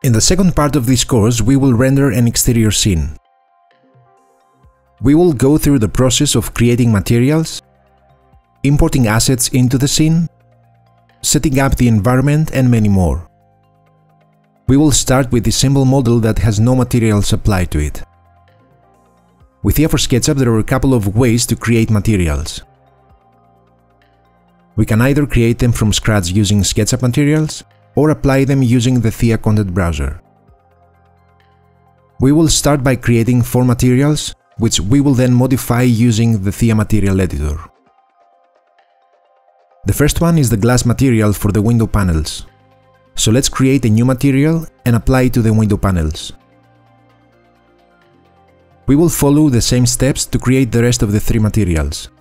In the second part of this course, we will render an exterior scene. We will go through the process of creating materials, importing assets into the scene, setting up the environment, and many more. We will start with the simple model that has no materials applied to it. With Thea for SketchUp, there are a couple of ways to create materials. We can either create them from scratch using SketchUp materials, or apply them using the Thea content browser. We will start by creating 4 materials, which we will then modify using the Thea material editor. The first one is the glass material for the window panels. So let's create a new material and apply it to the window panels. We will follow the same steps to create the rest of the 3 materials.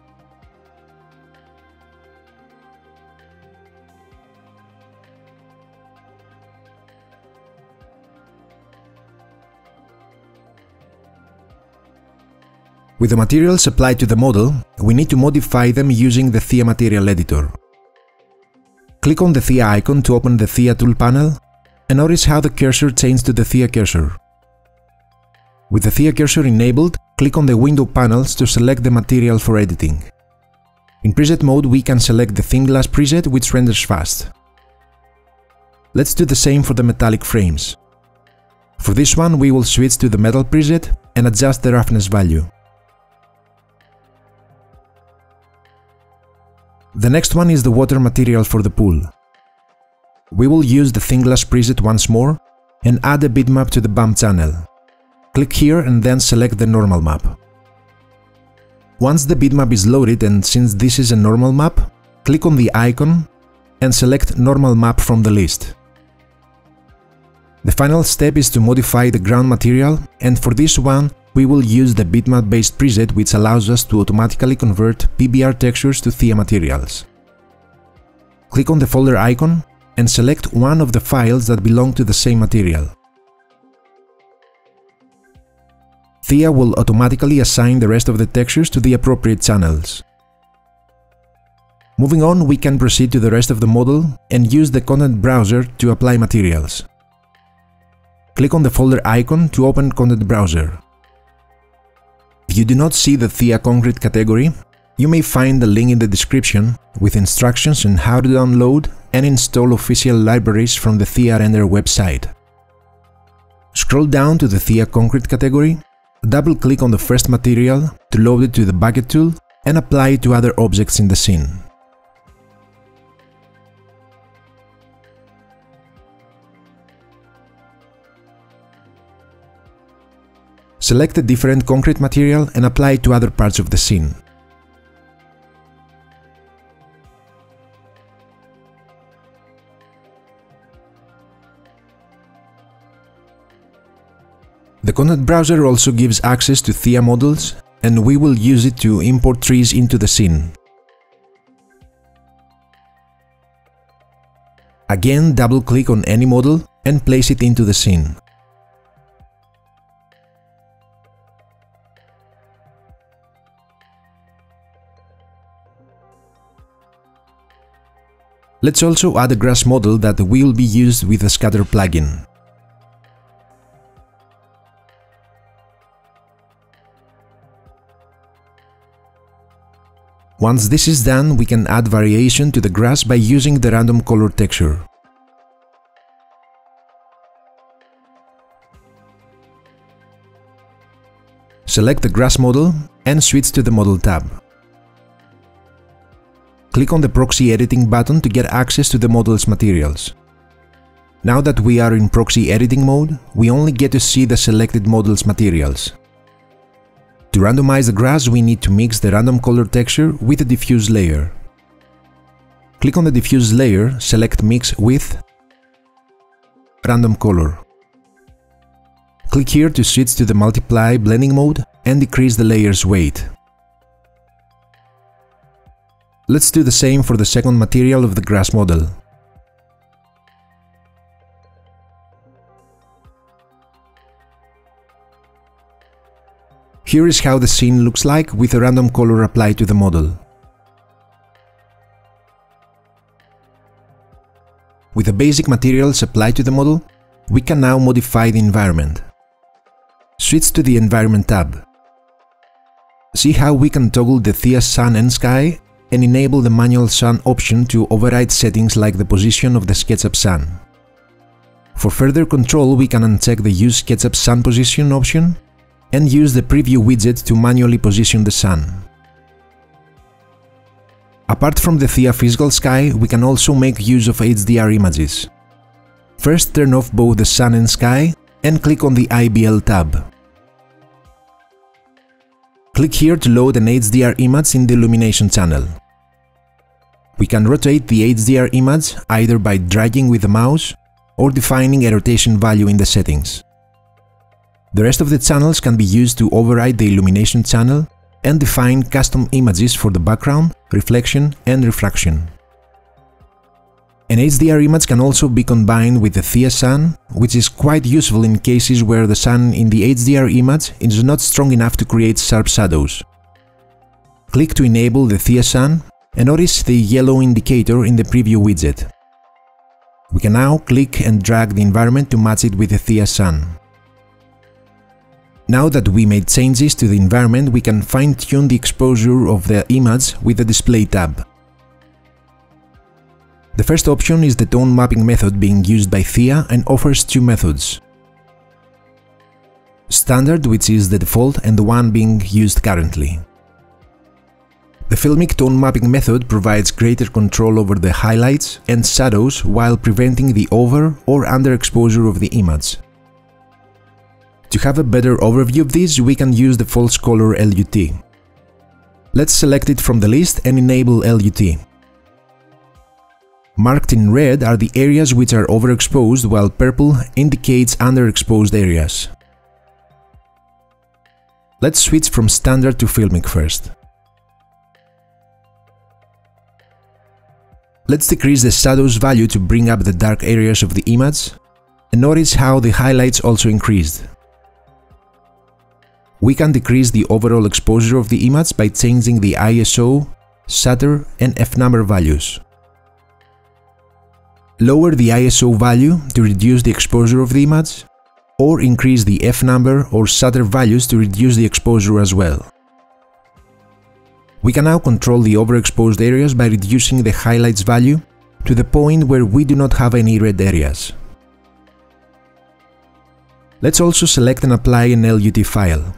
With the materials applied to the model, we need to modify them using the Thea material editor. Click on the Thea icon to open the Thea tool panel, and notice how the cursor changed to the Thea cursor. With the Thea cursor enabled, click on the window panels to select the material for editing. In preset mode, we can select the thin glass preset, which renders fast. Let's do the same for the metallic frames. For this one, we will switch to the metal preset and adjust the roughness value. The next one is the water material for the pool. We will use the thin glass preset once more and add a bitmap to the bump channel. Click here and then select the normal map. Once the bitmap is loaded, and since this is a normal map, click on the icon and select normal map from the list. The final step is to modify the ground material, and for this one we will use the bitmap based preset, which allows us to automatically convert PBR textures to Thea materials. Click on the folder icon and select one of the files that belong to the same material. Thea will automatically assign the rest of the textures to the appropriate channels. Moving on, we can proceed to the rest of the model and use the content browser to apply materials. Click on the folder icon to open content browser. If you do not see the Thea concrete category, you may find the link in the description with instructions on how to download and install official libraries from the Thea Render website. Scroll down to the Thea concrete category, double-click on the first material to load it to the bucket tool and apply it to other objects in the scene. Select a different concrete material and apply it to other parts of the scene. The content browser also gives access to Thea models, and we will use it to import trees into the scene. Again, double-click on any model and place it into the scene. Let's also add a grass model that will be used with the scatter plugin. Once this is done, we can add variation to the grass by using the random color texture. Select the grass model and switch to the Model tab. Click on the Proxy Editing button to get access to the model's materials. Now that we are in Proxy Editing mode, we only get to see the selected model's materials. To randomize the grass, we need to mix the random color texture with the diffuse layer. Click on the diffuse layer, select Mix with Random Color. Click here to switch to the Multiply blending mode and decrease the layer's weight. Let's do the same for the second material of the grass model. Here is how the scene looks like with a random color applied to the model. With the basic materials applied to the model, we can now modify the environment. Switch to the Environment tab. See how we can toggle the Thea Sun and Sky and enable the Manual Sun option to override settings like the position of the SketchUp Sun. For further control, we can uncheck the Use SketchUp Sun Position option and use the Preview widget to manually position the sun. Apart from the Thea physical sky, we can also make use of HDR images. First, turn off both the sun and sky and click on the IBL tab. Click here to load an HDR image in the illumination channel. We can rotate the HDR image either by dragging with the mouse or defining a rotation value in the settings. The rest of the channels can be used to override the illumination channel and define custom images for the background, reflection and refraction. An HDR image can also be combined with the Thea Sun, which is quite useful in cases where the sun in the HDR image is not strong enough to create sharp shadows. Click to enable the Thea Sun and notice the yellow indicator in the Preview widget. We can now click and drag the environment to match it with the Thea Sun. Now that we made changes to the environment, we can fine-tune the exposure of the image with the Display tab. The first option is the tone mapping method being used by Thea and offers two methods. Standard, which is the default and the one being used currently. The filmic tone mapping method provides greater control over the highlights and shadows while preventing the over or underexposure of the image. To have a better overview of this, we can use the false color LUT. Let's select it from the list and enable LUT. Marked in red are the areas which are overexposed, while purple indicates underexposed areas. Let's switch from standard to filmic first. Let's decrease the shadows value to bring up the dark areas of the image, and notice how the highlights also increased. We can decrease the overall exposure of the image by changing the ISO, shutter and f-number values. Lower the ISO value to reduce the exposure of the image, or increase the f-number or shutter values to reduce the exposure as well. We can now control the overexposed areas by reducing the highlights value to the point where we do not have any red areas. Let's also select and apply an LUT file.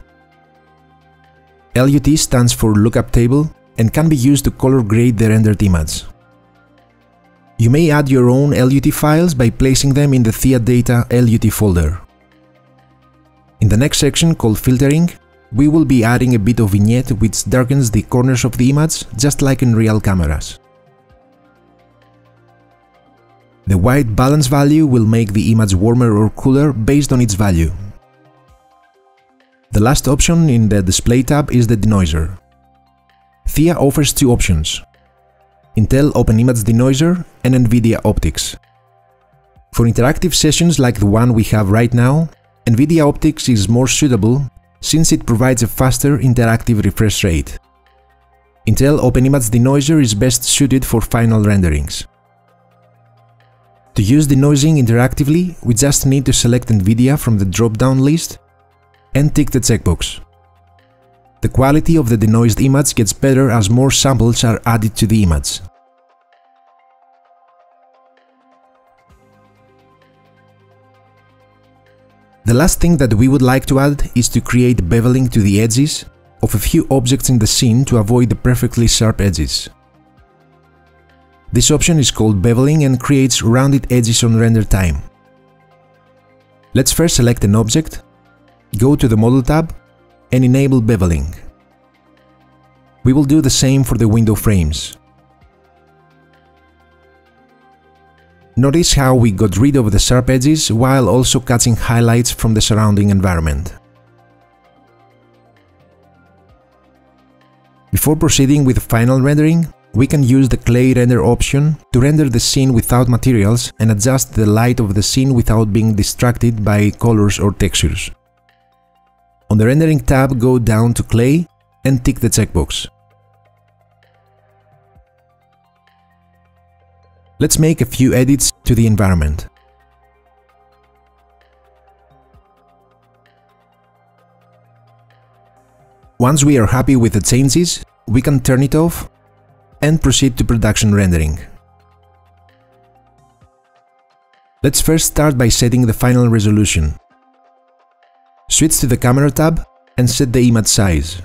LUT stands for Lookup Table and can be used to color grade the rendered image. You may add your own LUT files by placing them in the Thea Data LUT folder. In the next section called Filtering, we will be adding a bit of vignette which darkens the corners of the image just like in real cameras. The white balance value will make the image warmer or cooler based on its value. The last option in the Display tab is the Denoiser. Thea offers two options: Intel OpenImage Denoiser and NVIDIA Optics. For interactive sessions like the one we have right now, NVIDIA Optics is more suitable since it provides a faster interactive refresh rate. Intel OpenImage Denoiser is best suited for final renderings. To use denoising interactively, we just need to select NVIDIA from the drop-down list and tick the checkbox. The quality of the denoised image gets better as more samples are added to the image. The last thing that we would like to add is to create beveling to the edges of a few objects in the scene to avoid the perfectly sharp edges. This option is called beveling and creates rounded edges on render time. Let's first select an object, go to the Model tab and enable beveling. We will do the same for the window frames. Notice how we got rid of the sharp edges while also catching highlights from the surrounding environment. Before proceeding with the final rendering, we can use the clay render option to render the scene without materials and adjust the light of the scene without being distracted by colors or textures. On the rendering tab, go down to clay and tick the checkbox. Let's make a few edits to the environment. Once we are happy with the changes, we can turn it off and proceed to production rendering. Let's first start by setting the final resolution. Switch to the Camera tab and set the image size.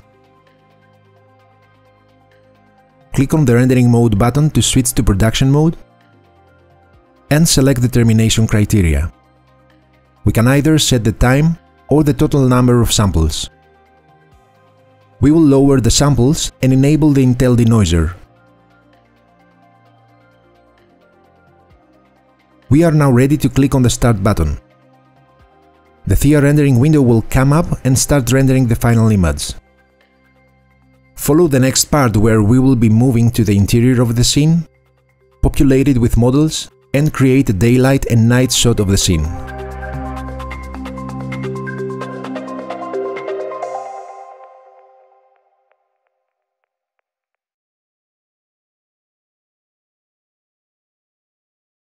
Click on the Rendering Mode button to switch to Production Mode and select the termination criteria. We can either set the time or the total number of samples. We will lower the samples and enable the Intel Denoiser. We are now ready to click on the Start button. The Thea rendering window will come up and start rendering the final image. Follow the next part where we will be moving to the interior of the scene, populate it with models, and create a daylight and night shot of the scene.